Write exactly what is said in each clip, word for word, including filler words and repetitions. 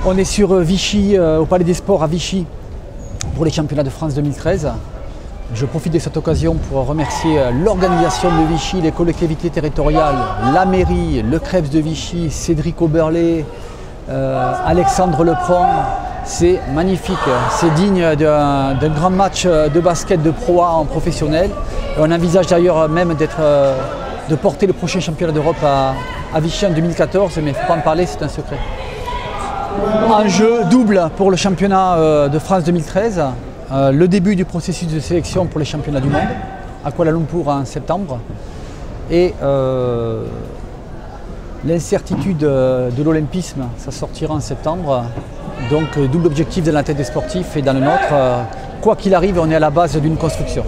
On est sur Vichy, euh, au Palais des Sports à Vichy, pour les championnats de France deux mille treize. Je profite de cette occasion pour remercier l'organisation de Vichy, les collectivités territoriales, la mairie, le Krebs de Vichy, Cédric Oberlé, euh, Alexandre Lepron. C'est magnifique, c'est digne d'un grand match de basket de Pro A en professionnel. Et on envisage d'ailleurs même d'être, euh, de porter le prochain championnat d'Europe à, à Vichy en deux mille quatorze, mais il ne faut pas en parler, c'est un secret. Enjeu double pour le championnat euh, de France deux mille treize. Euh, le début du processus de sélection pour les championnats du monde à Kuala Lumpur en septembre et euh, l'incertitude de l'olympisme, ça sortira en septembre, donc double objectif dans la tête des sportifs et dans le nôtre, euh, quoi qu'il arrive, on est à la base d'une construction.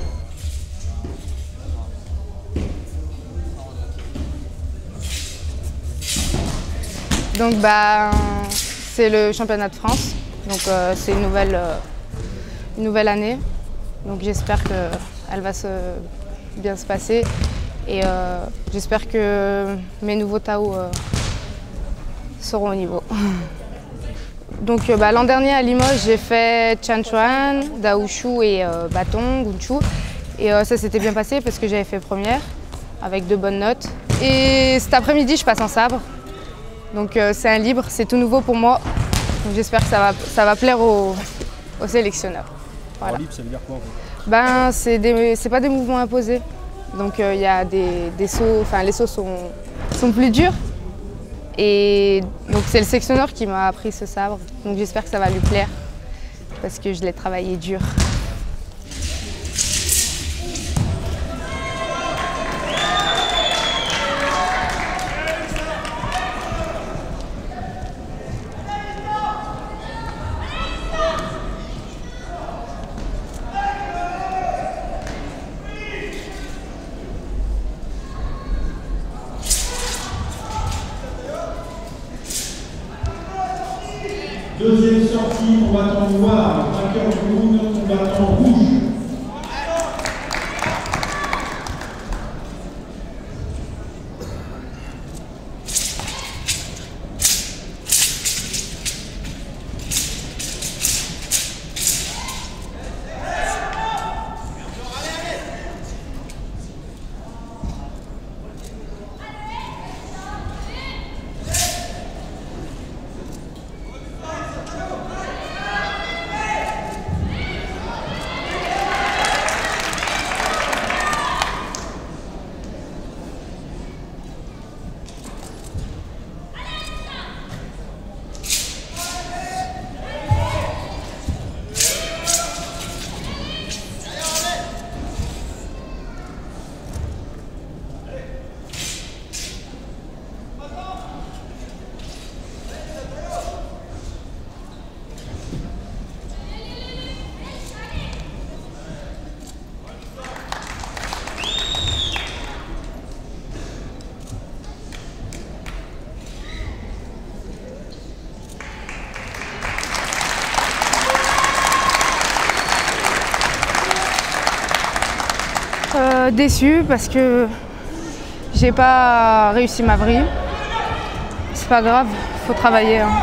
Donc bah, c'est le championnat de France, donc euh, c'est une nouvelle euh, Une nouvelle année, donc j'espère qu'elle va se, bien se passer et euh, j'espère que mes nouveaux Tao euh, seront au niveau. Donc euh, bah, l'an dernier à Limoges, j'ai fait Chan Chuan, Daoshu et euh, Bâton, Gunchu, et euh, ça s'était bien passé parce que j'avais fait première avec de bonnes notes. Et cet après-midi, je passe en sabre, donc euh, c'est un libre, c'est tout nouveau pour moi, donc j'espère que ça va, ça va plaire aux, aux sélectionneurs. Voilà. Libre, ça veut dire quoi en fait? Ben, c'est pas des mouvements imposés. Donc il euh, y a des, des sauts, enfin les sauts sont, sont plus durs. Et donc c'est le sectionneur qui m'a appris ce sabre. Donc j'espère que ça va lui plaire parce que je l'ai travaillé dur. Deuxième sortie, combattant noir, vainqueur du round, combattant rouge. Euh, déçue parce que j'ai pas réussi ma vrille. C'est pas grave, faut travailler. Hein.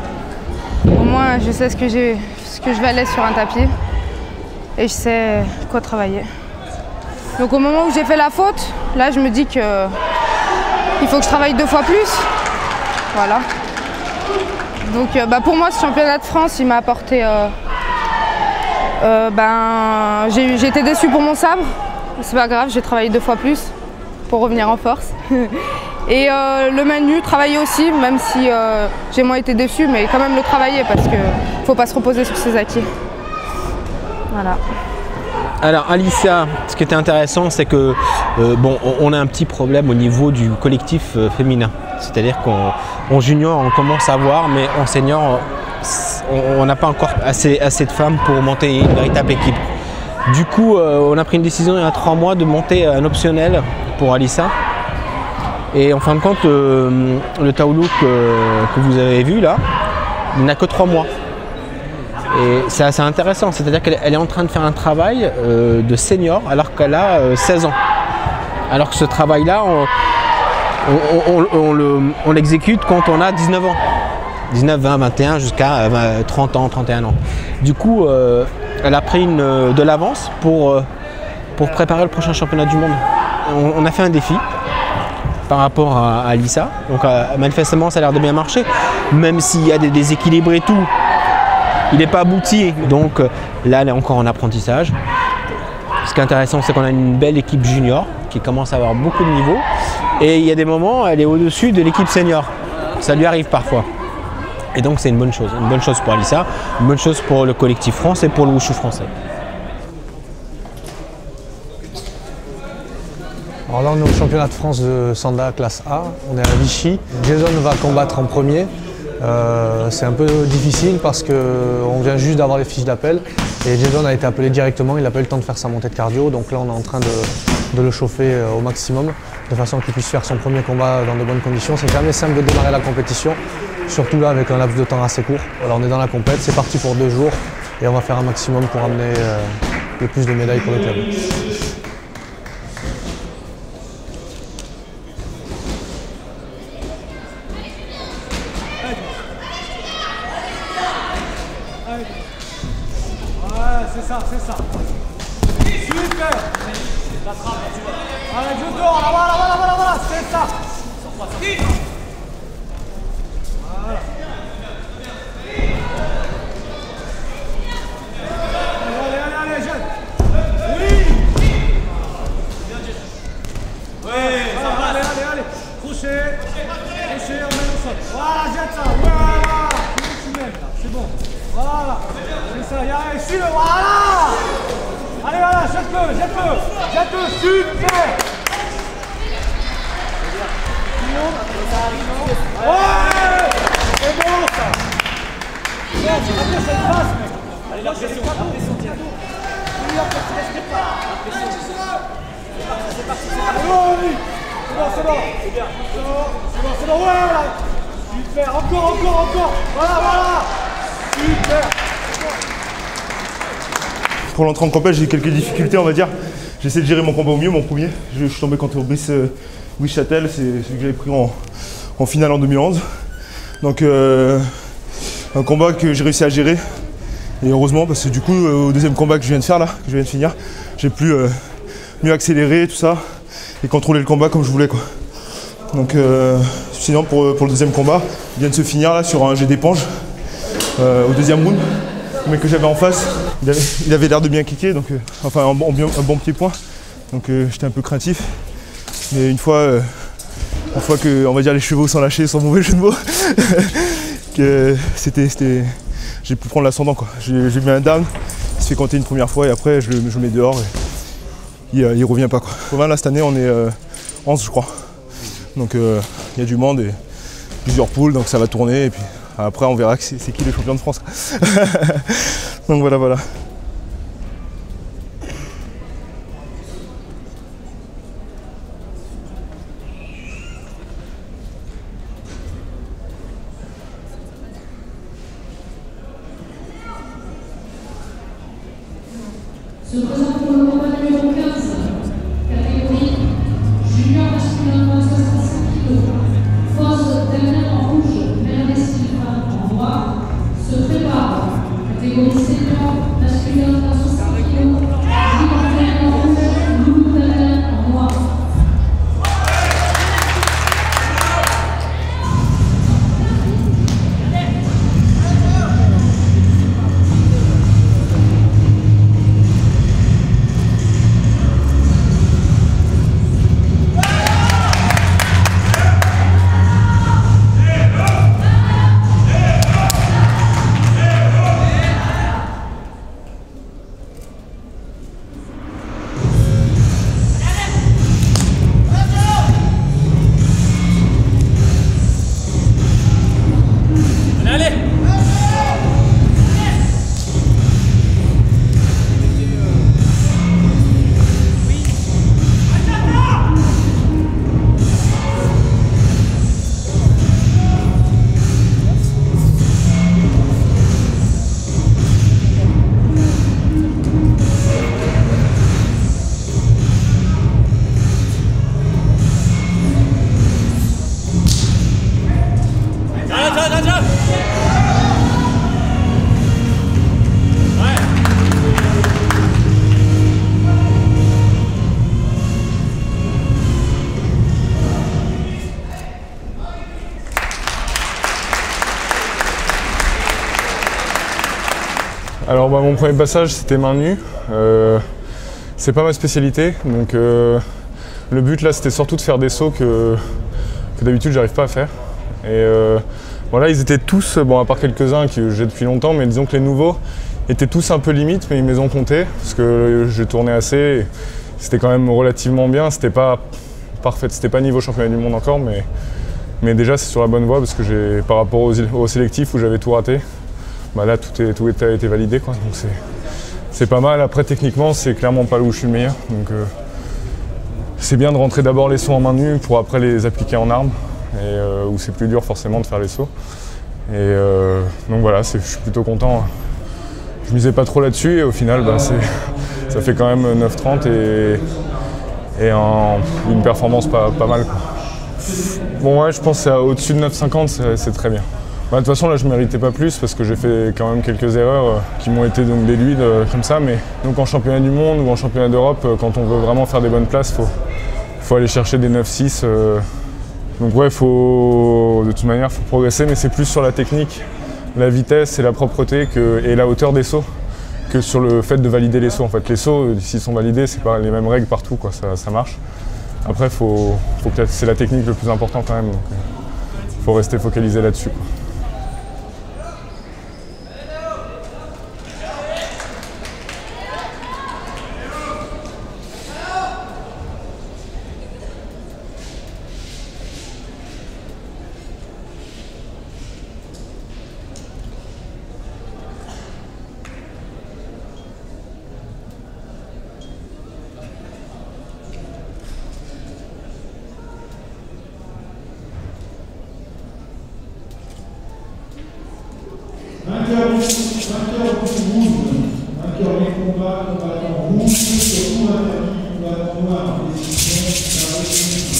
Au moins je sais ce que, j'ai, ce que je valais sur un tapis et je sais quoi travailler. Donc au moment où j'ai fait la faute, là je me dis que il faut que je travaille deux fois plus. Voilà. Donc euh, bah, pour moi ce championnat de France il m'a apporté... Euh, euh, ben, j'ai, j'ai été déçue pour mon sabre. C'est pas grave, j'ai travaillé deux fois plus pour revenir en force. Et euh, le menu, travailler aussi, même si euh, j'ai moins été déçue, mais quand même le travailler parce qu'il ne faut pas se reposer sur ses acquis. Voilà. Alors Alicia, ce qui était intéressant, c'est que euh, bon, on a un petit problème au niveau du collectif euh, féminin. C'est-à-dire qu'en junior, on commence à voir, mais en senior, on n'a pas encore assez, assez de femmes pour monter une véritable équipe. Du coup, euh, on a pris une décision il y a trois mois de monter un optionnel pour Alicia. Et en fin de compte, euh, le Taolu que, que vous avez vu là, il n'a que trois mois. Et c'est assez intéressant, c'est-à-dire qu'elle elle est en train de faire un travail euh, de senior alors qu'elle a euh, seize ans. Alors que ce travail-là, on, on, on, on, on l'exécute quand on a dix-neuf ans. dix-neuf, vingt, vingt et un jusqu'à trente ans, trente et un ans. Du coup, euh, elle a pris une, de l'avance pour, euh, pour préparer le prochain championnat du monde. On, on a fait un défi par rapport à, à Alissa. Donc euh, manifestement, ça a l'air de bien marcher. Même s'il y a des déséquilibres et tout, il n'est pas abouti. Donc euh, là, elle est encore en apprentissage. Ce qui est intéressant, c'est qu'on a une belle équipe junior qui commence à avoir beaucoup de niveau. Et il y a des moments, elle est au-dessus de l'équipe senior. Ça lui arrive parfois. Et donc c'est une bonne chose. Une bonne chose pour Alissa, une bonne chose pour le collectif France et pour le wushu français. Alors là, on est au championnat de France de Sanda classe A. On est à Vichy. Jason va combattre en premier. Euh, c'est un peu difficile parce qu'on vient juste d'avoir les fiches d'appel. Et Jason a été appelé directement. Il n'a pas eu le temps de faire sa montée de cardio. Donc là, on est en train de, de le chauffer au maximum de façon qu'il puisse faire son premier combat dans de bonnes conditions. C'est jamais simple de démarrer la compétition, surtout là avec un laps de temps assez court. Voilà, on est dans la compète, c'est parti pour deux jours et on va faire un maximum pour amener euh, le plus de médailles pour le club. C'est ça, c'est ça. Super. Allez, je dors, là, voilà, voilà, voilà, voilà, c'est ça. Voilà. Allez, allez, allez, jeune. Oui. Oui, ça va. Allez, allez, allez. Crochet. Crochet, on met au sol. Voilà, jette ça. Voilà. Tu mets, là, c'est bon. Voilà. C'est ça, allez, suis-le, voilà. Allez, voilà, jette-le, jette-le. Jette-le, super. Ouais. C'est bon, ça. Non, tu vas cette face, mec. Allez, la pression, la pression, tiens. Oui, après, tu respires pas. La pression, c'est parti, c'est parti, c'est parti. Oui, c'est bon, c'est bon. C'est bien. C'est bon, c'est bon, c'est bon, voilà. Super, encore, encore, encore. Voilà, voilà. Super. Pour l'entrée en compète, j'ai eu quelques difficultés, on va dire. J'essaie de gérer mon combat au mieux, mon premier. Je, je suis tombé contre Brice, euh, Brice Châtel, c'est celui que j'avais pris en, en finale en deux mille onze. Donc euh, un combat que j'ai réussi à gérer. Et heureusement, parce que du coup, euh, au deuxième combat que je viens de faire là, que je viens de finir, j'ai pu euh, mieux accélérer tout ça et contrôler le combat comme je voulais, quoi. Donc euh, sinon pour, pour le deuxième combat, il vient de se finir là sur un jet d'éponge euh, au deuxième round. Le mec que j'avais en face, il avait, il avait l'air de bien kicker, donc euh, enfin un bon, un bon pied-point. Donc euh, j'étais un peu craintif. Mais une fois, euh, une fois que on va dire les chevaux sont lâchés, sans mauvais jeu de mots, que c'était, c'était, j'ai pu prendre l'ascendant, quoi. J'ai, j'ai mis un down, il se fait compter une première fois et après je le, je le mets dehors et il, euh, il revient pas, quoi. Pour vingt là cette année on est euh, onze je crois. Donc il euh, y a du monde et plusieurs poules, donc ça va tourner et puis après on verra c'est, c'est qui le champion de France. Donc voilà voilà. Se présente pour le combat numéro quinze, catégorie junior masculin moins soixante-cinq kilos. Fausse dernière en rouge, Merlès Sylvain en noir. Se prépare, catégorie senior masculin moins soixante kilos. Gilles en rouge, Loulou Dalin en noir. Alors bah, mon premier passage c'était main nue. Euh, c'est pas ma spécialité, donc euh, le but là c'était surtout de faire des sauts que, que d'habitude j'arrive pas à faire. Et euh, voilà, ils étaient tous, bon à part quelques-uns que j'ai depuis longtemps, mais disons que les nouveaux étaient tous un peu limites, mais ils me les ont comptés parce que j'ai tourné assez. C'était quand même relativement bien, c'était pas parfait, c'était pas niveau championnat du monde encore, mais, mais déjà c'est sur la bonne voie parce que j'ai par rapport aux, aux sélectifs où j'avais tout raté, bah là tout, est, tout a été validé quoi, donc c'est pas mal. Après techniquement c'est clairement pas là où je suis le meilleur, donc euh, c'est bien de rentrer d'abord les sauts en main nue pour après les appliquer en arme, et euh, où c'est plus dur forcément de faire les sauts. Et euh, donc voilà, je suis plutôt content. Je misais pas trop là-dessus et au final bah, ça fait quand même neuf trente et, et un, une performance pas, pas mal quoi. Bon ouais, je pense qu'au-dessus de neuf cinquante c'est très bien. Bah, de toute façon là je ne méritais pas plus parce que j'ai fait quand même quelques erreurs euh, qui m'ont été donc déduites euh, comme ça, mais donc en championnat du monde ou en championnat d'Europe, euh, quand on veut vraiment faire des bonnes places, il faut, faut aller chercher des neuf six. Euh, donc ouais, faut, de toute manière il faut progresser, mais c'est plus sur la technique, la vitesse et la propreté que, et la hauteur des sauts que sur le fait de valider les sauts. En fait, les sauts, s'ils sont validés, c'est pas les mêmes règles partout, quoi, ça, ça marche. Après, faut, faut que c'est la technique le plus important quand même, donc il faut rester focalisé là-dessus. Vainqueur du rouge, vainqueur du combat, combattant rouge, surtout interdit, combattant noir, décision par définition.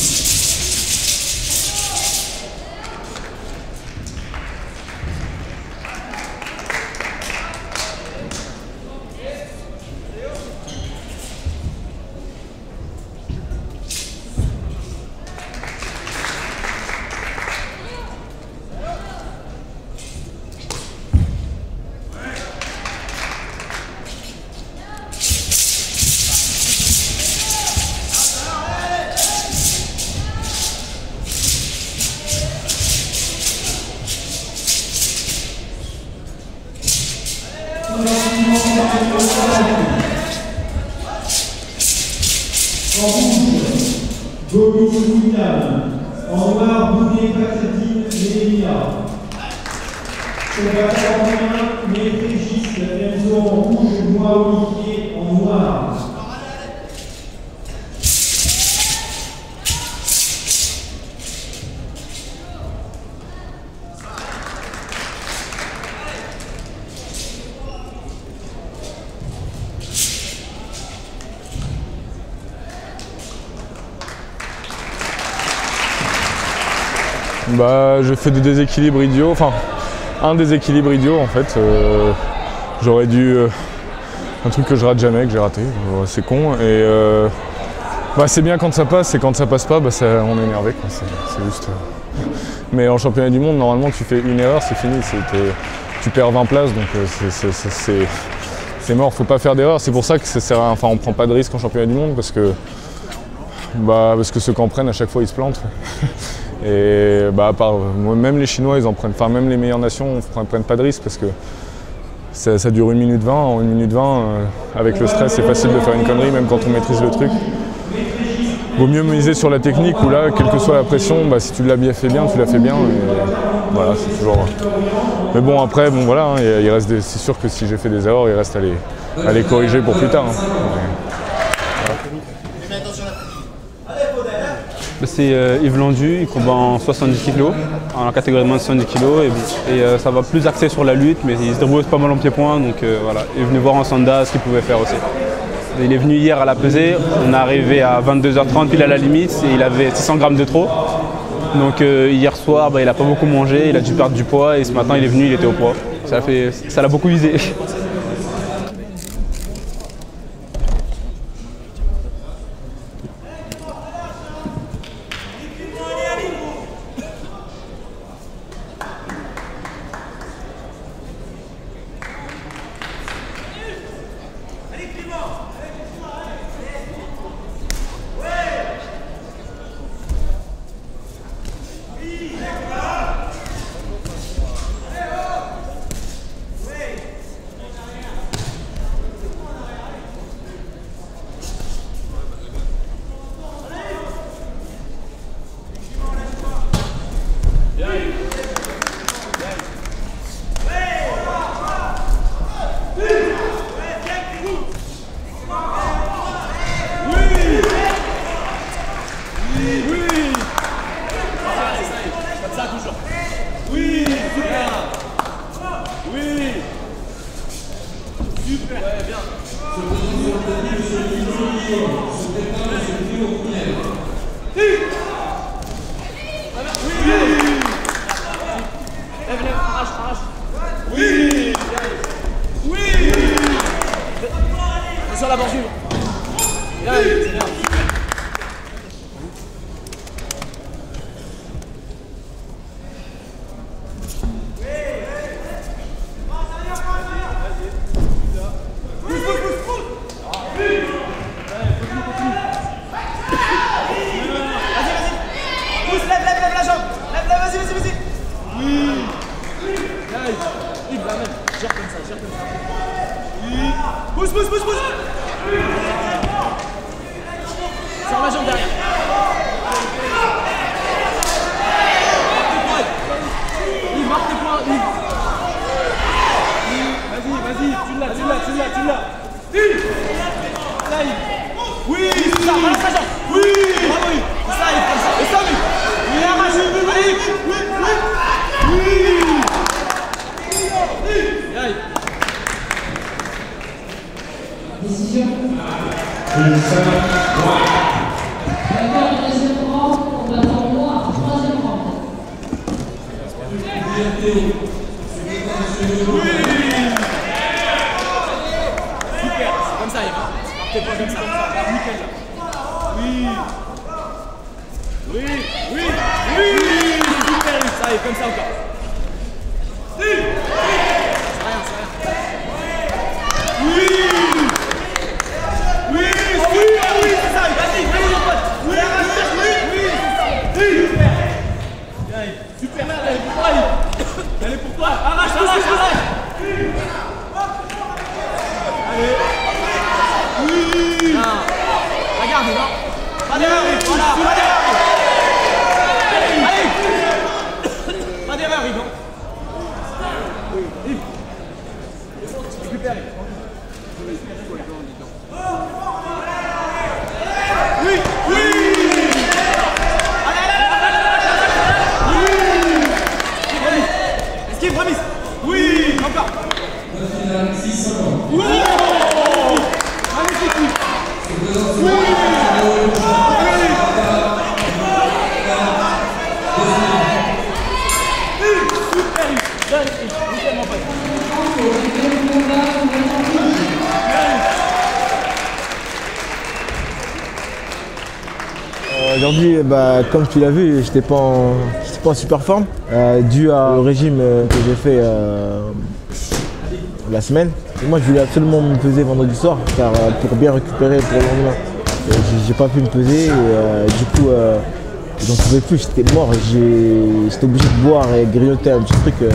En rouge, Gomis William. En noir, Bounet Patadine Lélia. Combattant en Métrégis, Enzo en rouge, moi Olivier en noir. Bah, j'ai fait des déséquilibres idiots, enfin un déséquilibre idiot en fait. Euh, J'aurais dû, euh, un truc que je rate jamais, que j'ai raté, euh, c'est con. Et euh, bah, c'est bien quand ça passe, et quand ça passe pas, bah, ça, on est énervé, c'est juste. Euh... Mais en championnat du monde, normalement tu fais une erreur, c'est fini, tu perds vingt places, donc euh, c'est mort, faut pas faire d'erreur. C'est pour ça que ça sert à, enfin, on prend pas de risque en championnat du monde, parce que, bah, parce que ceux qui en prennent à chaque fois ils se plantent. Et bah, à part, même les Chinois, ils en prennent, enfin même les meilleures nations ne prennent pas de risque parce que ça, ça dure une minute vingt. En une minute vingt, euh, avec le stress, c'est facile de faire une connerie, même quand on maîtrise le truc. Vaut mieux miser sur la technique où là, quelle que soit la pression, bah, si tu l'as bien fait bien, tu l'as fait bien. Et voilà, c'est toujours. Mais bon, après, bon voilà, hein, il reste des... c'est sûr que si j'ai fait des erreurs, il reste à les, à les corriger pour plus tard. Hein. C'est euh, Yves Landu, il combat en soixante-dix kilos, en catégorie de moins de soixante-dix kilos, et, et euh, ça va plus axer sur la lutte, mais il se débrouille pas mal en pied-point, donc euh, voilà. Il est venu voir en Sanda ce qu'il pouvait faire aussi. Il est venu hier à la pesée, on est arrivé à vingt-deux heures trente, pile à la limite, et il avait six cents grammes de trop. Donc euh, hier soir, bah, il n'a pas beaucoup mangé, il a dû perdre du poids, et ce matin il est venu, il était au poids. Ça l'a beaucoup visé. Oui. Oui. Sur la bordure. Bien, c'est bien. Pousse, pousse, pousse, pousse. Sors la jambe derrière. Yves, marque tes points, Yves. Vas-y, vas-y, tu l'as, tu l'as, tu l'as, tu l'as. Yves. Là, Yves. Oui, c'est ça, balance la jambe. Oui, bravo Yves. C'est ça, Yves, comme ça. Et ça, Yves. Oui, arrache. Allez, Yves. Oui, oui, oui. Viens, Yves. Décision. D'accord, deuxième round, on va attendre noir, troisième round. Super, c'est comme ça, Yves. Marque tes points comme ça. Nickel. Oui. Oui, oui, oui. Super, Yves. Ça, Yves, comme ça encore. Oui. C'est rien, c'est rien. Oui. Oui, oui, oui, c'est ça, vas-y, vas-y mon pote. Oui, oui, oui, c'est ça. Oui. Bien, Yves. Super, elle est pour toi, Yves. Elle est pour toi. Arrache, arrache, arrache. Allez. Oui. Non. Regarde, non. Pas d'erreur, Yves. Voilà, pas d'erreur. Allez. Pas d'erreur, Yves. Oui, Yves. Récupère, Yves. Oui, oui. Allez, allez, allez, allez, allez. Oui. Esquive, remise. Oui, encore. Oui. Magnifique. Oui. Super, Yves. Nickel, mon pote. Aujourd'hui, bah, comme tu l'as vu, j'étais pas, en, j'étais pas en super forme, euh, dû au régime que j'ai fait euh, la semaine. Et moi, je voulais absolument me peser vendredi soir, car euh, pour bien récupérer pour le lendemain. J'ai pas pu me peser, et euh, du coup, euh, j'en pouvais plus, j'étais mort. J'étais obligé de boire et grignoter un petit truc euh,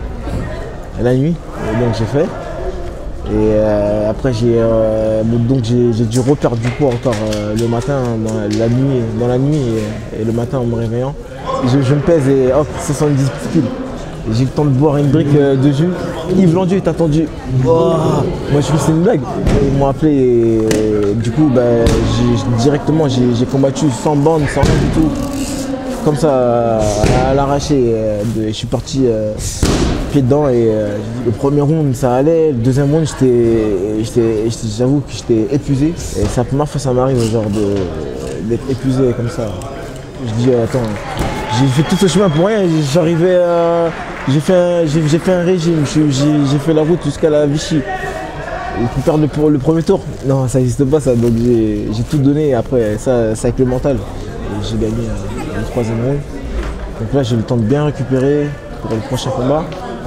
la nuit, et donc j'ai fait. Et euh, après j'ai euh, donc j'ai dû reperdre du poids encore euh, le matin, dans la nuit, dans la nuit et, et le matin en me réveillant. Je, je me pèse et hop, soixante-dix piles. J'ai eu le temps de boire une brique euh, de jus. Yves Landu est attendu. Oh, moi je trouve que c'est une blague. Ils m'ont appelé et, et du coup bah, directement j'ai combattu sans bande, sans rien du tout. Comme ça à l'arraché. Je suis parti euh, pied dedans et euh, le premier round ça allait, le deuxième round j'étais, j'avoue que j'étais épuisé. Et c'est la première fois que ça m'arrive genre d'être épuisé comme ça. Je dis attends, j'ai fait tout ce chemin pour rien, j'arrivais à... J'ai fait, un, fait un régime, j'ai fait la route jusqu'à la Vichy. Et pour perdre le, le premier tour, non ça n'existe pas ça, donc j'ai tout donné et après ça c'est avec le mental. J'ai gagné euh, le troisième round. Donc là j'ai eu le temps de bien récupérer pour le prochain combat.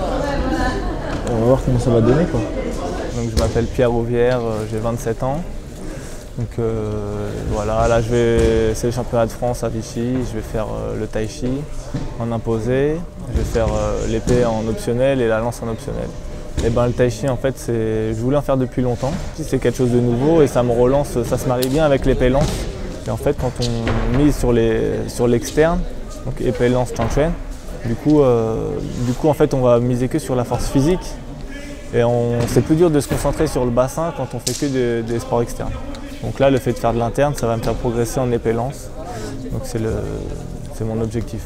On va voir comment ça va donner quoi. Donc je m'appelle Pierre Rouvière, j'ai vingt-sept ans. Donc euh, voilà, là je vais, c'est le championnat de France à Vichy, je vais faire euh, le tai chi en imposé, je vais faire euh, l'épée en optionnel et la lance en optionnel. Et ben le tai chi en fait, je voulais en faire depuis longtemps. C'est quelque chose de nouveau et ça me relance, ça se marie bien avec l'épée lance. Et en fait quand on mise sur l'externe, sur donc épée lance Chang Chuan, du coup, euh, du coup en fait on va miser que sur la force physique. Et c'est plus dur de se concentrer sur le bassin quand on fait que de, des sports externes. Donc là, le fait de faire de l'interne, ça va me faire progresser en épée lance. Donc c'est mon objectif.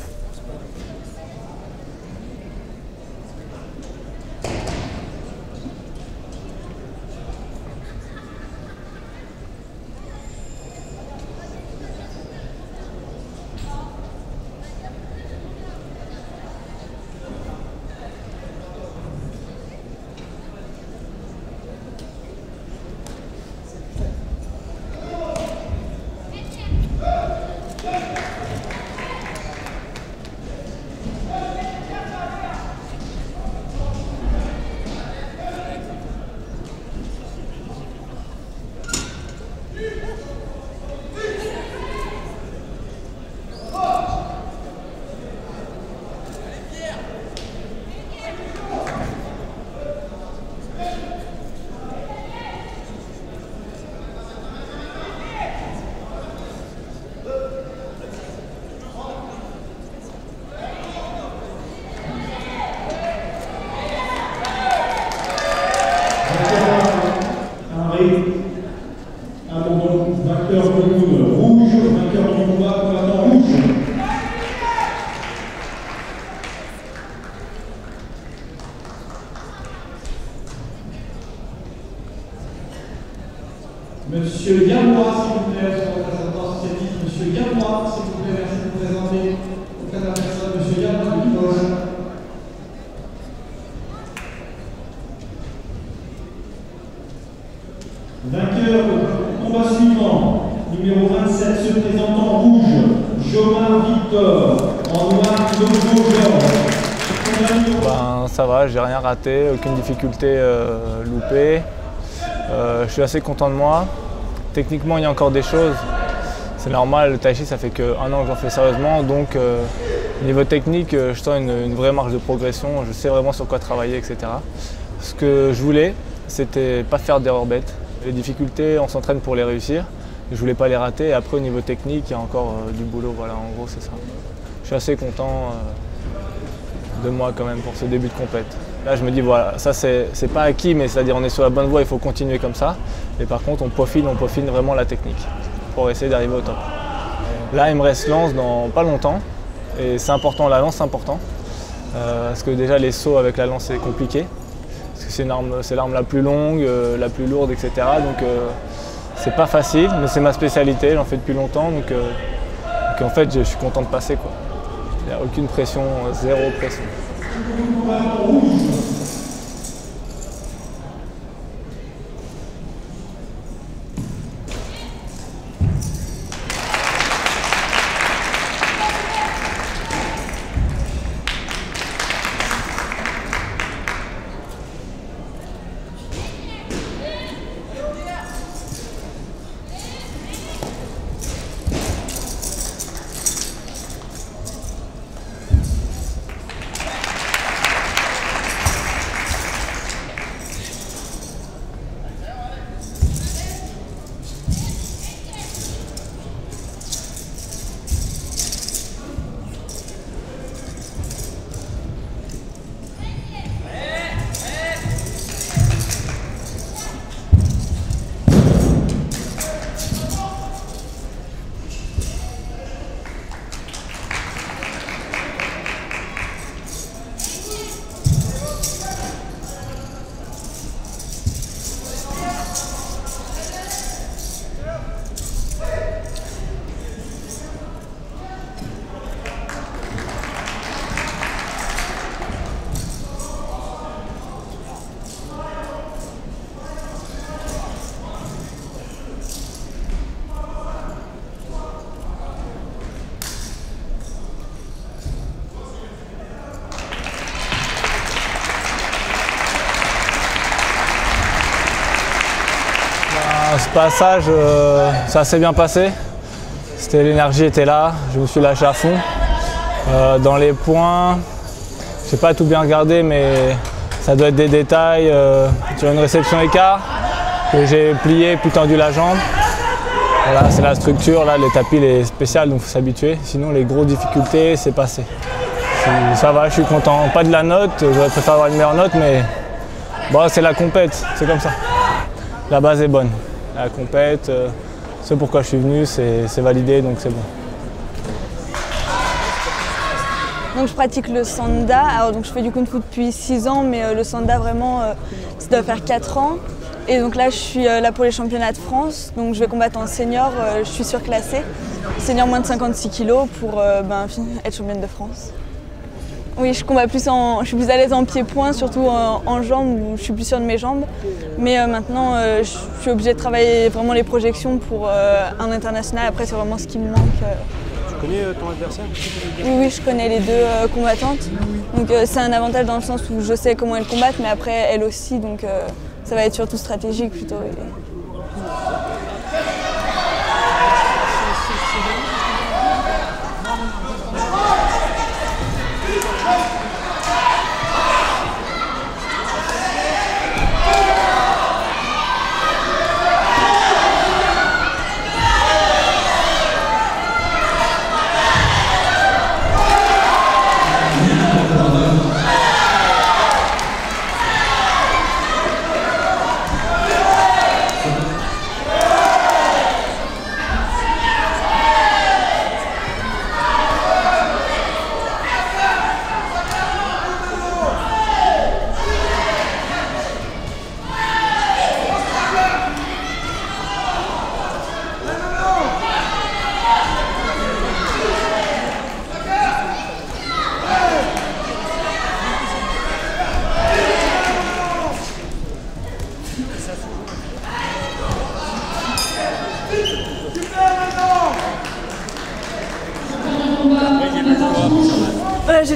raté. Abandon, vainqueur de Moon, rouge, vainqueur du combat, combattant rouge. Monsieur Gamois, s'il vous plaît, sur le représentant associatif. Monsieur Gamois, s'il vous plaît, merci de vous présenter auprès de la personne. Monsieur Gamois de Limoges. Vainqueur du combat suivant, numéro vingt-sept, se présentant en rouge, Jomar Victor, en noir, Logo Georges. Ben, ça va, j'ai rien raté, aucune difficulté euh, loupée. Euh, je suis assez content de moi. Techniquement, il y a encore des choses. C'est normal, le tai chi, ça fait qu'un an que j'en fais sérieusement. Donc, euh, niveau technique, je sens une, une vraie marge de progression. Je sais vraiment sur quoi travailler, et cetera. Ce que je voulais, c'était pas faire d'erreurs bêtes. Les difficultés, on s'entraîne pour les réussir. Je voulais pas les rater. Et après, au niveau technique, il y a encore euh, du boulot. Voilà, en gros, c'est ça. Je suis assez content euh, de moi quand même pour ce début de compète. Là, je me dis, voilà, ça c'est pas acquis, mais c'est-à-dire on est sur la bonne voie, il faut continuer comme ça. Et par contre, on peaufine, on peaufine vraiment la technique pour essayer d'arriver au top. Là, il me reste lance dans pas longtemps. Et c'est important, la lance, c'est important. Euh, parce que déjà, les sauts avec la lance, c'est compliqué. Parce que c'est l'arme la plus longue, euh, la plus lourde, et cetera. Donc, euh, c'est pas facile, mais c'est ma spécialité, j'en fais depuis longtemps. Donc, euh, donc, en fait, je suis content de passer, quoi. Il n'y a aucune pression, zéro pression. Ce passage, euh, ça s'est bien passé. L'énergie était là, je me suis lâché à fond. Euh, dans les points, je n'ai pas tout bien regardé, mais ça doit être des détails. Euh, sur une réception écart, que j'ai plié puis tendu la jambe. Voilà, c'est la structure, là, le tapis il est spécial, donc il faut s'habituer. Sinon, les grosses difficultés, c'est passé. Ça va, je suis content. Pas de la note, j'aurais préféré avoir une meilleure note, mais bon, c'est la compète, c'est comme ça. La base est bonne. La compète, euh, c'est pourquoi je suis venu, c'est validé, donc c'est bon. Donc je pratique le Sanda. Alors donc je fais du Kung Fu depuis six ans, mais euh, le Sanda vraiment, euh, ça doit faire quatre ans. Et donc là je suis euh, là pour les championnats de France. Donc je vais combattre en senior, euh, je suis surclassée. Senior moins de cinquante-six kilos pour euh, ben, être championne de France. Oui, je combats plus en, je suis plus à l'aise en pied-point, surtout en, en jambes, où je suis plus sûre de mes jambes. Mais euh, maintenant, euh, je suis obligée de travailler vraiment les projections pour euh, un international. Après, c'est vraiment ce qui me manque. Euh. Tu connais euh, ton adversaire? Oui, oui, je connais les deux euh, combattantes. Donc euh, c'est un avantage dans le sens où je sais comment elles combattent, mais après, elles aussi. Donc euh, ça va être surtout stratégique plutôt. Et...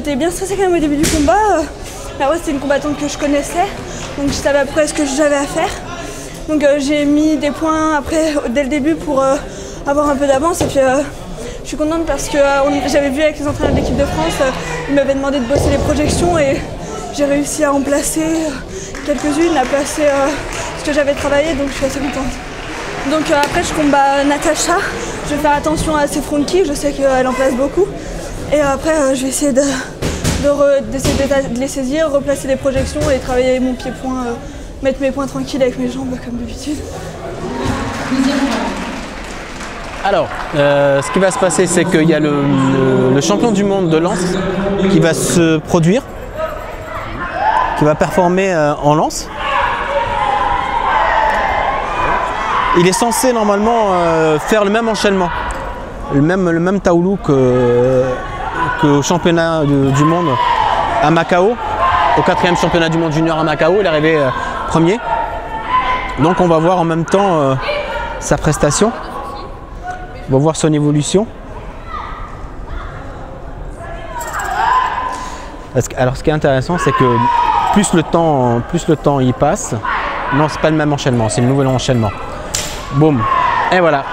j'étais bien stressée quand même au début du combat. Euh, ouais, c'était une combattante que je connaissais, donc je savais à peu près ce que j'avais à faire. Donc euh, j'ai mis des points après dès le début pour euh, avoir un peu d'avance. Et puis euh, je suis contente parce que euh, j'avais vu avec les entraîneurs de l'équipe de France, euh, ils m'avaient demandé de bosser les projections et j'ai réussi à en placer euh, quelques-unes, à placer euh, ce que j'avais travaillé, donc je suis assez contente. Donc euh, après je combats Natacha, je vais faire attention à ses front kicks, je sais qu'elle en place beaucoup. Et euh, après euh, je vais essayer de, de, re, d'essayer de, de les saisir, replacer les projections et travailler mon pied-point, euh, mettre mes points tranquilles avec mes jambes comme d'habitude. Alors, euh, ce qui va se passer, c'est qu'il y a le, le, le champion du monde de lance qui va se produire, qui va performer euh, en lance. Il est censé normalement euh, faire le même enchaînement, le même, le même taoulou que, qu'au championnat de, du monde à Macao, au quatrième championnat du monde junior à Macao. Il est arrivé euh, premier. Donc on va voir en même temps euh, sa prestation. On va voir son évolution. Alors ce qui est intéressant, c'est que plus le temps, plus le temps y passe, non, c'est pas le même enchaînement, c'est le nouvel enchaînement. Boum. Et voilà.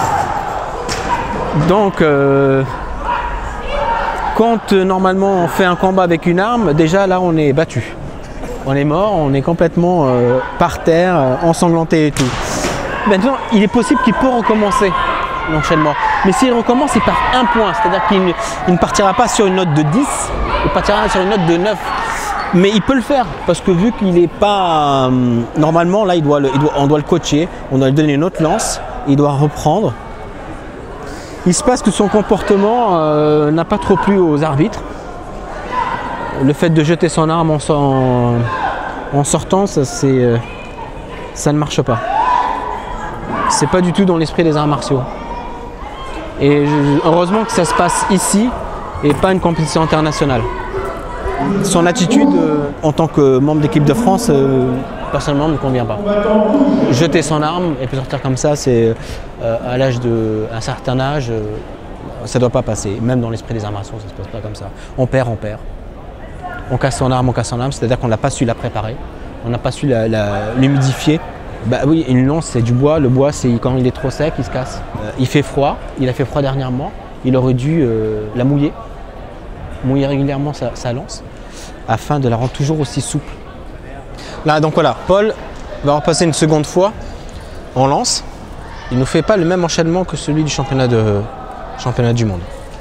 Donc, euh, quand euh, normalement on fait un combat avec une arme, déjà là on est battu. On est mort, on est complètement euh, par terre, euh, ensanglanté et tout. Maintenant, il est possible qu'il peut recommencer l'enchaînement. Mais s'il recommence, il part un point. C'est-à-dire qu'il ne, il ne partira pas sur une note de dix, il partira sur une note de neuf. Mais il peut le faire, parce que vu qu'il n'est pas... Euh, normalement, là, il doit le, il doit, on doit le coacher, on doit lui donner une autre lance, il doit reprendre. Il se passe que son comportement euh, n'a pas trop plu aux arbitres. Le fait de jeter son arme en, en, en sortant, ça, c'est, euh, ça ne marche pas. C'est pas du tout dans l'esprit des arts martiaux. Et je, heureusement que ça se passe ici et pas une compétition internationale. Son attitude euh, en tant que membre d'équipe de France, euh, personnellement, ne me convient pas. Jeter son arme et puis sortir comme ça, c'est euh, à l'âge de, à un certain âge, euh, ça ne doit pas passer. Même dans l'esprit des arts martiaux, ça ne se passe pas comme ça. On perd, on perd. On casse son arme, on casse son arme, c'est-à-dire qu'on n'a pas su la préparer, on n'a pas su la, la, l'humidifier. Bah oui, une lance, c'est du bois. Le bois, c'est quand il est trop sec, il se casse. Euh, il fait froid. Il a fait froid dernièrement. Il aurait dû euh, la mouiller, mouiller régulièrement sa, sa lance, afin de la rendre toujours aussi souple. Là, donc voilà, Paul va repasser une seconde fois en lance. Il ne fait pas le même enchaînement que celui du championnat, de, championnat du monde.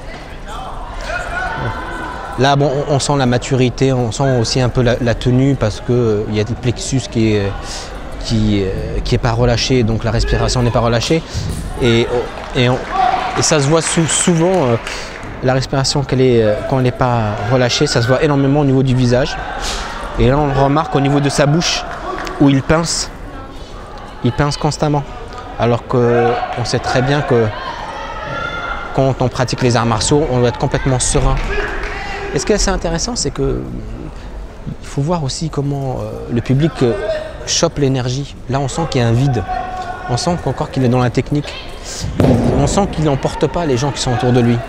Là, bon, on sent la maturité, on sent aussi un peu la, la tenue parce qu'il euh, y a le plexus qui est, qui, euh, qui est pas relâché, donc la respiration n'est pas relâchée. Et, et, on, et ça se voit sou, souvent, euh, la respiration qu'elle est, euh, quand elle n'est pas relâchée, ça se voit énormément au niveau du visage. Et là, on le remarque au niveau de sa bouche, où il pince. Il pince constamment. Alors qu'on sait très bien que quand on pratique les arts martiaux, on doit être complètement serein. Et ce qui est assez intéressant, c'est que il faut voir aussi comment euh, le public euh, chope l'énergie. Là, on sent qu'il y a un vide. On sent qu'encore qu'il est dans la technique. On sent qu'il n'emporte pas les gens qui sont autour de lui.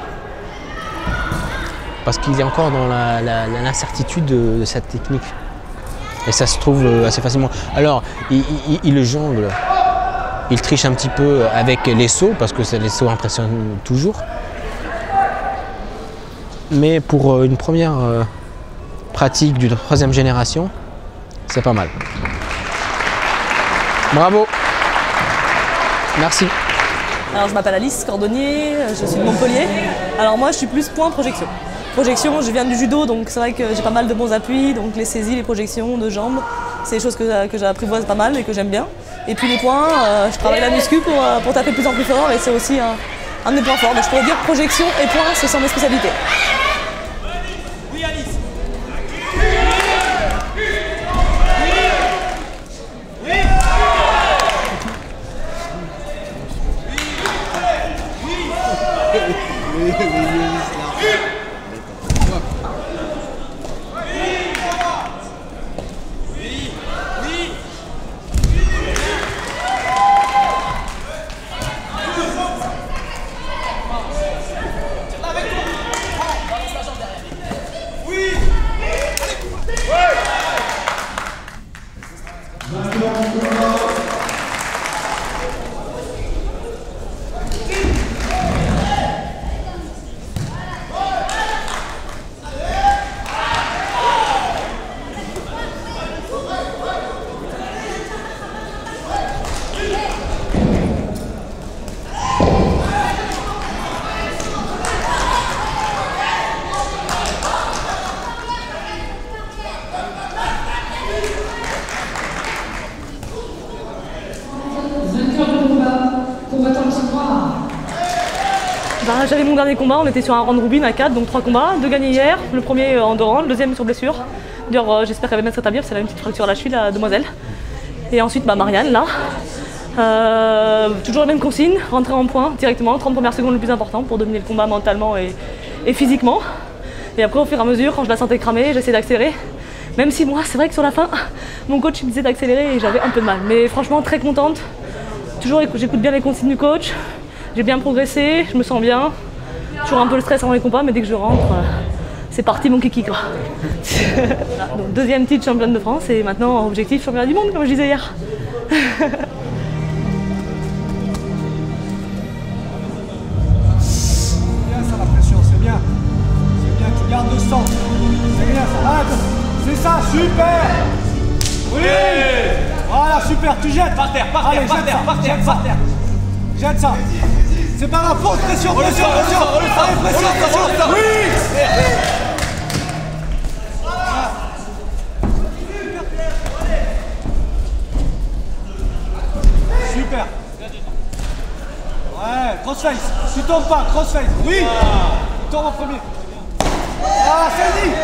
Parce qu'il est encore dans la, la, la, l'incertitude de, de cette technique. Et ça se trouve euh, assez facilement. Alors, il, il, il le jongle. Il triche un petit peu avec les sauts, parce que les sauts impressionnent toujours. Mais pour une première euh, pratique d'une troisième génération, c'est pas mal. Bravo. Merci. Alors je m'appelle Alice Cordonnier, je suis de Montpellier. Alors moi je suis plus point projection. Projection, je viens du judo, donc c'est vrai que j'ai pas mal de bons appuis, donc les saisies, les projections de jambes, c'est des choses que, que j'apprivoise pas mal et que j'aime bien. Et puis les points, euh, je travaille la muscu pour, pour taper de plus en plus fort et c'est aussi un, un de mes points forts. Donc je pourrais dire projection et points, ce sont mes spécialités. Oui, Alice. bah, j'avais mon dernier combat, on était sur un round robin à quatre, donc trois combats, deux gagnés hier, le premier en deux rounds, le deuxième sur blessure. D'ailleurs, euh, j'espère qu'elle va bien se rétablir, parce qu'elle a une petite fracture à la cheville, la demoiselle. Et ensuite, bah, Marianne, là. Euh, toujours la même consigne, rentrer en point directement, trente premières secondes le plus important pour dominer le combat mentalement et, et physiquement. Et après, au fur et à mesure, quand je la sentais cramée, j'essayais d'accélérer. Même si moi, c'est vrai que sur la fin, mon coach me disait d'accélérer et j'avais un peu de mal. Mais franchement, très contente. Toujours, j'écoute bien les consignes du coach. J'ai bien progressé, je me sens bien. Toujours un peu le stress avant les combats, mais dès que je rentre, c'est parti mon kiki quoi. Donc, deuxième titre championne de France et maintenant objectif championnat du monde comme je disais hier. Garde le sang. C'est bien ça. Arrête. C'est ça, super. Oui. Voilà, super. Tu jettes. Par terre, par terre, par terre, par terre, par terre. Jette ça. C'est pas grave. Pose pression, pression, pression. Allez, pression, pression. Oui. Super. Ouais, crossface. Tu tombes pas, crossface. Oui. Tu tombes en premier. Ah, c'est dit.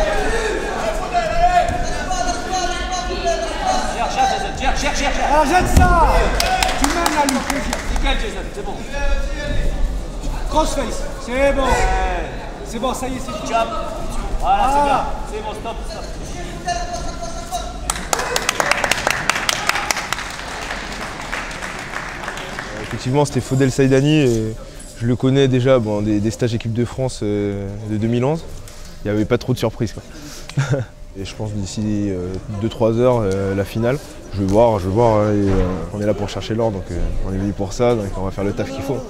Gère, gère, Jason, gère, gère, gère. Ah, jette ça. Tu mènes la lutte. Nickel, Jason, c'est bon. Crossface, c'est bon. C'est bon, ça y est, c'est fini. Voilà, ah. C'est bien. C'est bon, stop, stop. Effectivement, c'était Fodel Saïdani et je le connais déjà bon, des, des stages équipe de France euh, de deux mille onze. Il n'y avait pas trop de surprises. Quoi. Et je pense d'ici deux trois heures, euh, la finale. Je vais voir, je vais voir. Hein, et, euh, on est là pour chercher l'or, donc euh, on est venu pour ça, donc on va faire le taf qu'il faut.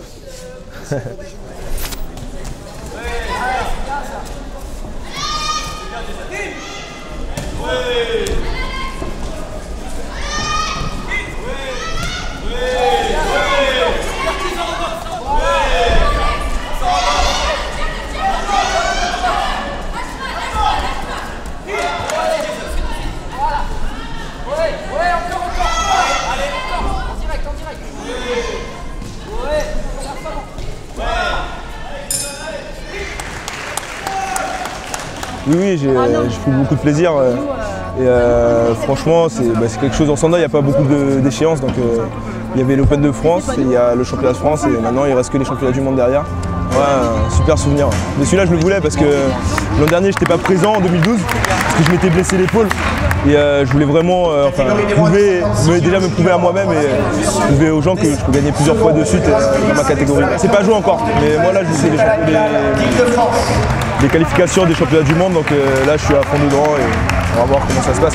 Oui, oui, j'ai pris beaucoup de plaisir. Euh, et euh, franchement, c'est bah, quelque chose en Sanda, il n'y a pas beaucoup d'échéances. Donc euh, il y avait l'Open de France, il y a le championnat de France et maintenant il ne reste que les championnats du monde derrière. Ouais, un super souvenir. Mais celui-là, je le voulais parce que l'an dernier, je n'étais pas présent en deux mille douze parce que je m'étais blessé l'épaule. Et euh, je voulais vraiment euh, enfin, prouver, me, déjà me prouver à moi-même et euh, prouver aux gens que je peux gagner plusieurs fois de suite euh, dans ma catégorie. C'est pas joué encore, mais moi là, je sais les, les, les qualifications des championnats du monde, donc euh, là, je suis à fond dedans et on va voir comment ça se passe.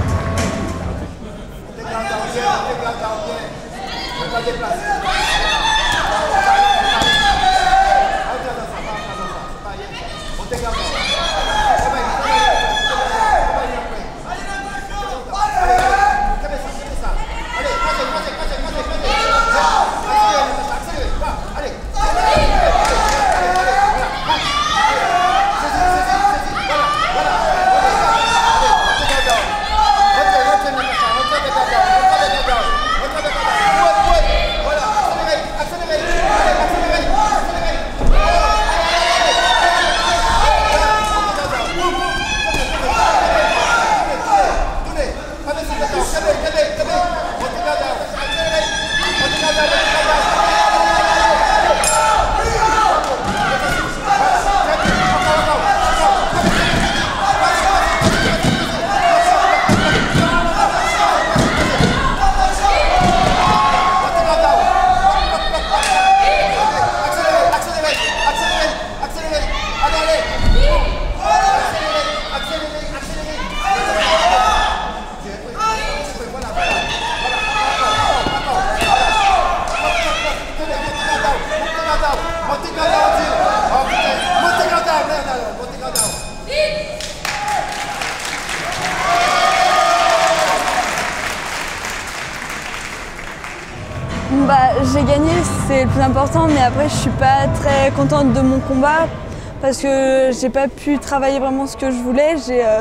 Bah, j'ai gagné, c'est le plus important, mais après je suis pas très contente de mon combat parce que j'ai pas pu travailler vraiment ce que je voulais. J'ai euh,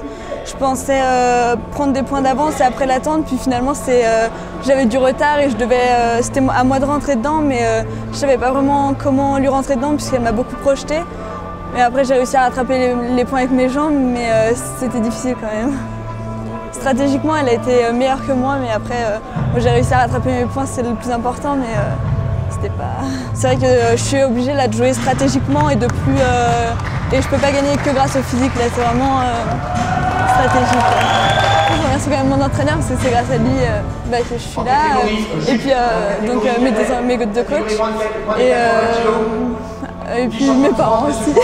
je pensais euh, prendre des points d'avance et après l'attendre, puis finalement euh, j'avais du retard et je devais, euh, c'était à moi de rentrer dedans, mais euh, je ne savais pas vraiment comment lui rentrer dedans puisqu'elle m'a beaucoup projeté. Et après j'ai réussi à rattraper les, les points avec mes jambes, mais euh, c'était difficile quand même. Stratégiquement, elle a été meilleure que moi, mais après euh, j'ai réussi à rattraper mes points, c'est le plus important, mais euh, c'était pas... C'est vrai que euh, je suis obligée là, de jouer stratégiquement et de plus... Euh, et je peux pas gagner que grâce au physique, là c'est vraiment euh, stratégique. Je remercie quand même mon entraîneur parce que c'est grâce à lui euh, bah, que je suis là. Euh, et puis euh, donc euh, mes, deux, mes deux coachs et, euh, et puis mes parents aussi.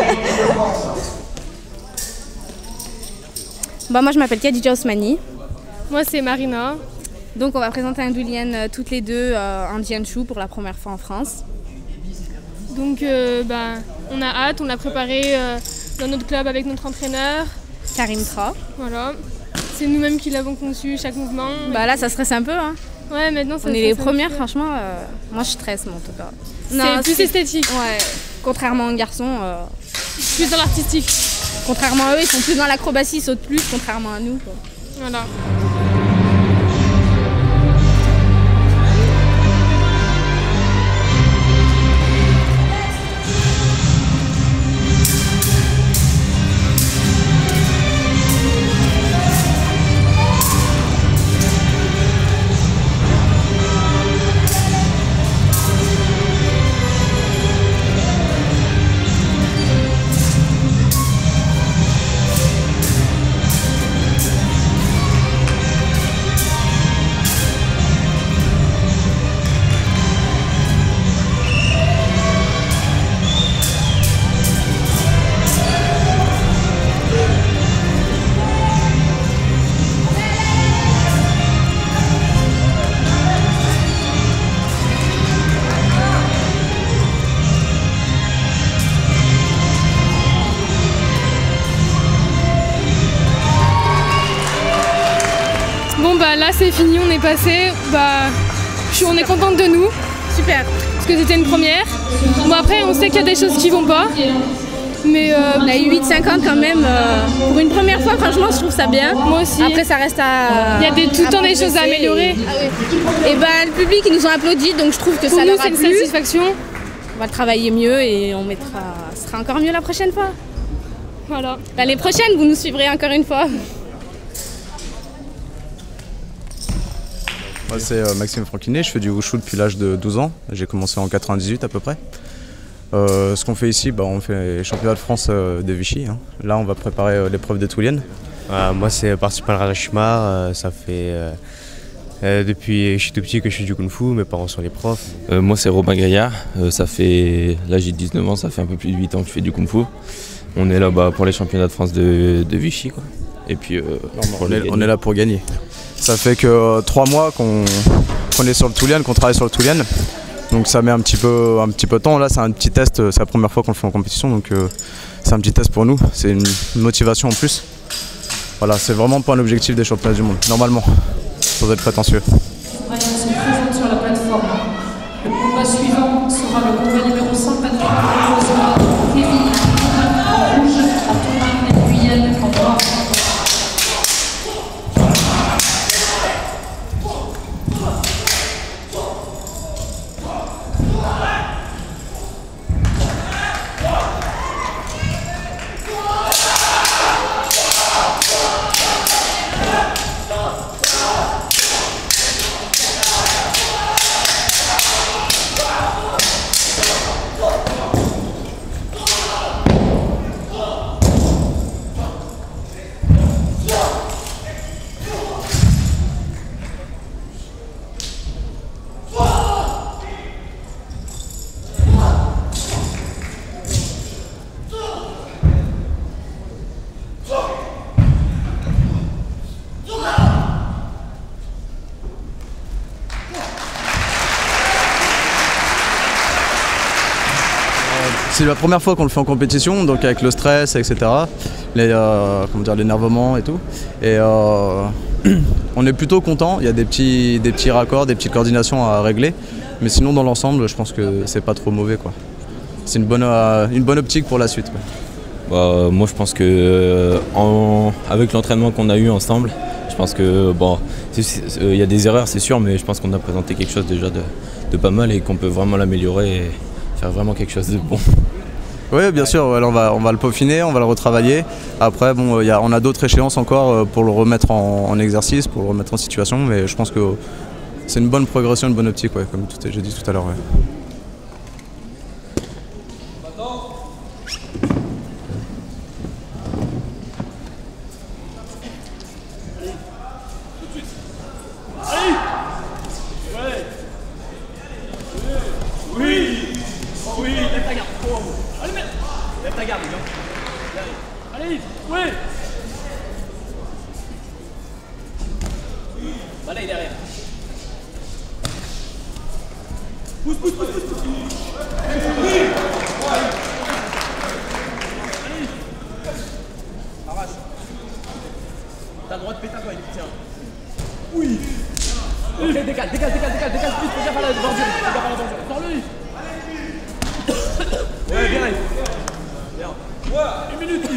Bah, moi je m'appelle Khadija Osmani. Moi c'est Marina. Donc on va présenter un doulian euh, toutes les deux euh, en Jiangsu pour la première fois en France. Donc euh, bah, on a hâte, on l'a préparé euh, dans notre club avec notre entraîneur. Karim Tra. Voilà. C'est nous-mêmes qui l'avons conçu, chaque mouvement. Bah là ça stresse un peu. Hein. Ouais, maintenant ça On est les premières, franchement. Euh, moi je stresse, moi en tout cas. C'est plus esthétique. Ouais. Contrairement aux garçons. Euh... Plus dans l'artistique. Contrairement à eux, ils sont plus dans l'acrobatie, ils sautent plus, contrairement à nous. Quoi. Voilà. Bon bah là c'est fini, on est passé, bah, on est contente de nous. Super. Parce que c'était une première. Bon après on sait qu'il y a des choses qui vont pas. Mais euh, on a eu huit cinquante quand même. Euh, pour une première fois, franchement, je trouve ça bien. Moi aussi. Après, ça reste à. Il y a des, tout le temps des choses à améliorer. Et, ah oui. et bah, le public, ils nous ont applaudi, donc je trouve que pour ça nous, leur a plu. C'est une satisfaction. On va travailler mieux et on mettra. Ce sera encore mieux la prochaine fois. Voilà. L'année prochaine, vous nous suivrez encore une fois. Moi, c'est euh, Maxime Franquinet, je fais du wushu depuis l'âge de douze ans. J'ai commencé en quatre-vingt-dix-huit à peu près. Euh, ce qu'on fait ici, bah, on fait les championnats de France euh, de Vichy. Hein. Là, on va préparer euh, l'épreuve des Touliennes. Euh, moi, c'est Participal Radashima. Euh, ça fait euh, euh, depuis que je suis tout petit que je fais du kung-fu. Mes parents sont les profs. Euh, moi, c'est Robin Gaillard. Euh, ça fait, là, j'ai dix-neuf ans. Ça fait un peu plus de huit ans que je fais du kung-fu. On est là bah, pour les championnats de France de, de Vichy, quoi. Et puis, euh, on, est, on est là pour gagner. Ça fait que euh, trois mois qu'on qu'on est sur le Toulian, qu'on travaille sur le Toulian. Donc ça met un petit peu, un petit peu de temps. Là, c'est un petit test. C'est la première fois qu'on le fait en compétition, donc euh, c'est un petit test pour nous. C'est une, une motivation en plus. Voilà, c'est vraiment pas un objectif des championnats du monde, normalement, sans être prétentieux. Allez, on se présente sur la plateforme. Le combat suivant sera le combat numéro cent vingt-trois. Kevin en rouge, à Thomas et Guyane en noir. C'est la première fois qu'on le fait en compétition, donc avec le stress, et cetera. Les, euh, comment dire, l'énervement et tout. Et euh, on est plutôt content. Il y a des petits, des petits raccords, des petites coordinations à régler. Mais sinon, dans l'ensemble, je pense que c'est pas trop mauvais, quoi. C'est une bonne, euh, une bonne optique pour la suite, quoi. Bah, moi je pense que euh, en, avec l'entraînement qu'on a eu ensemble, je pense que bon, il y a des erreurs c'est sûr, mais je pense qu'on a présenté quelque chose déjà de, de pas mal et qu'on peut vraiment l'améliorer et faire vraiment quelque chose de bon. Oui, bien sûr, on va, on va le peaufiner, on va le retravailler. Après, bon, y a, on a d'autres échéances encore pour le remettre en, en exercice, pour le remettre en situation, mais je pense que c'est une bonne progression, une bonne optique, ouais, comme j'ai dit tout à l'heure. Ouais. Allez, ouais. Balaye derrière. Pousse, pousse, pousse, pousse. Oui. Allez. Arrache. T'as le droit de péter quoi, tiens. Oui. Ok, décale, décale, décale, décale, décale plus, fais gaffe à la bordure. Fais gaffe à la bordure. Sors-lui. Ouais, bien. Bien. Ouais, une minute.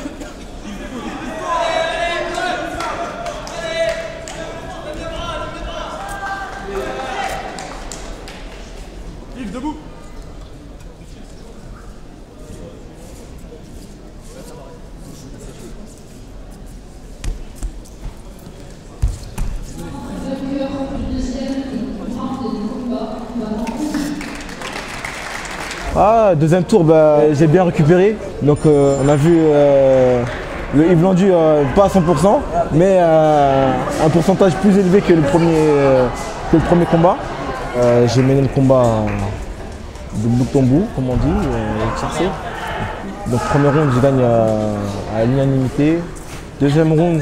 Yves, debout. Ah, deuxième tour, bah, j'ai bien récupéré. Donc euh, on a vu euh, le Yves Landu euh, pas à cent pour cent, mais euh, un pourcentage plus élevé que le premier, euh, que le premier combat. Euh, j'ai mené le combat de bout en bout, comme on dit, euh, Donc premier round, je gagne à, à l'unanimité. Deuxième round,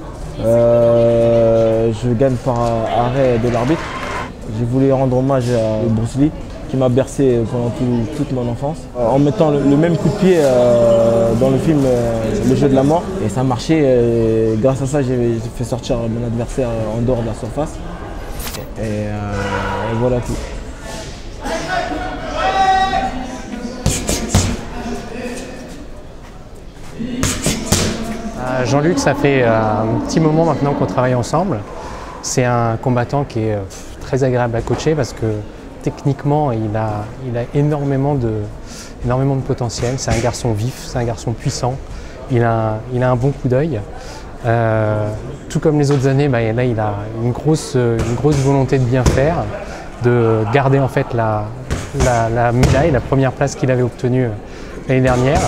euh, je gagne par arrêt de l'arbitre. J'ai voulu rendre hommage à Bruce Lee, qui m'a bercé pendant tout, toute mon enfance, en mettant le, le même coup de pied euh, dans le film euh, Le jeu de la mort. Et ça a marché, et grâce à ça j'ai fait sortir mon adversaire en dehors de la surface. Et, euh, et voilà tout. Euh, Jean-Luc, ça fait euh, un petit moment maintenant qu'on travaille ensemble. C'est un combattant qui est euh, très agréable à coacher parce que techniquement, il a, il a énormément, de, énormément de potentiel. C'est un garçon vif, c'est un garçon puissant. Il a, il a un bon coup d'œil. Euh, tout comme les autres années, bah, là, il a une grosse, une grosse volonté de bien faire, de garder en fait la, la, la médaille, la première place qu'il avait obtenue l'année dernière.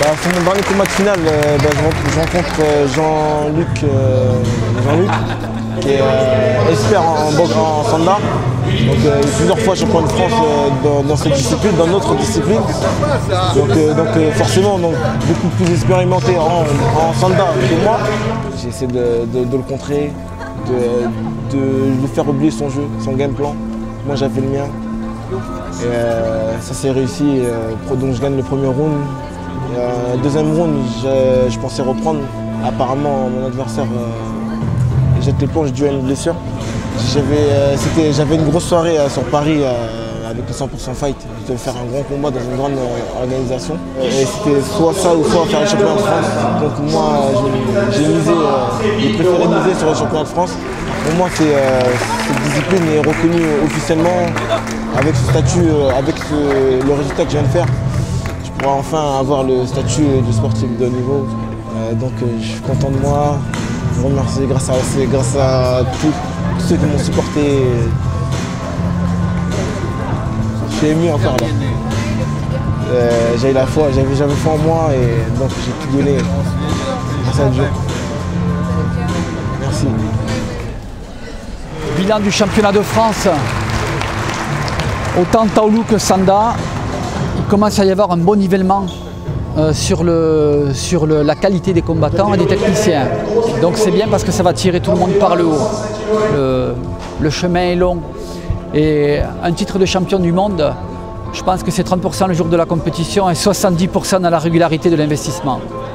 Bah, pour mon dernier combat de finale, euh, bah, je rencontre euh, Jean-Luc, euh, Jean-Luc, qui est euh, expert en, en, en Sanda. Donc euh, plusieurs fois champion de France euh, dans, dans cette discipline, dans notre discipline. Donc, euh, donc euh, forcément donc, beaucoup plus expérimenté en, en Sanda que moi. J'essaie de, de, de le contrer, de, de lui faire oublier son jeu, son game plan. Moi j'avais le mien. Et euh, ça s'est réussi, euh, donc je gagne le premier round. Euh, deuxième round, je, je pensais reprendre. Apparemment, mon adversaire euh, jette l'éponge dû à une blessure. J'avais euh, une grosse soirée euh, sur Paris euh, avec le cent pour cent fight. Je devais faire un grand combat dans une grande euh, organisation. Et c'était soit ça ou soit faire le championnat de France. Donc moi, j'ai misé, euh, j'ai préféré miser sur le championnat de France. Pour moi, euh, cette discipline est reconnue officiellement avec ce statut, euh, avec ce, le résultat que je viens de faire. Je pourrai enfin avoir le statut de sportif de haut niveau. Euh, donc euh, je suis content de moi. Je vous remercie grâce à, grâce à tous, tous ceux qui m'ont supporté. Je suis ému encore là. Euh, j'avais la foi, j'avais jamais foi en moi et donc j'ai tout donné grâce à Dieu. Merci. Bilan du championnat de France, autant Taoulou que Sanda, il commence à y avoir un bon nivellement euh, sur, le, sur le, la qualité des combattants et des techniciens. Donc c'est bien parce que ça va tirer tout le monde par le haut. Le, le chemin est long et un titre de champion du monde, je pense que c'est trente pour cent le jour de la compétition et soixante-dix pour cent dans la régularité de l'investissement.